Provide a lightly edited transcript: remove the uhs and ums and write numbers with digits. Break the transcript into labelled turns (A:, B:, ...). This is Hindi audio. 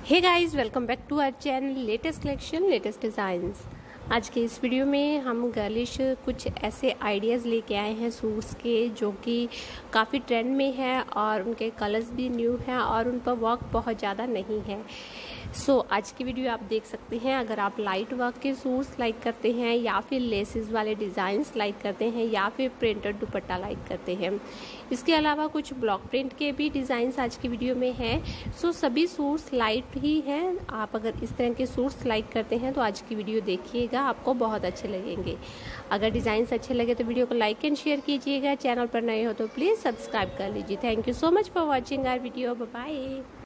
A: Hey guys, welcome back to our channel latest collection latest designs. आज के इस वीडियो में हम गर्लिश कुछ ऐसे आइडियाज़ लेके आए हैं सूट्स के जो कि काफ़ी ट्रेंड में है और उनके कलर्स भी न्यू हैं और उन पर वर्क बहुत ज़्यादा नहीं है। आज की वीडियो आप देख सकते हैं। अगर आप लाइट वर्क के सूट्स लाइक करते हैं या फिर लेसेस वाले डिज़ाइंस लाइक करते हैं या फिर प्रिंटेड दुपट्टा लाइक करते हैं, इसके अलावा कुछ ब्लॉक प्रिंट के भी डिज़ाइंस आज की वीडियो में हैं। सभी सूट्स लाइट ही हैं। आप अगर इस तरह के सूट्स लाइक करते हैं तो आज की वीडियो देखिएगा, आपको बहुत अच्छे लगेंगे। अगर डिज़ाइंस अच्छे लगे तो वीडियो को लाइक एंड शेयर कीजिएगा। चैनल पर नए हो तो प्लीज़ सब्सक्राइब कर लीजिए। Thank you so much for watching our video. Bye bye.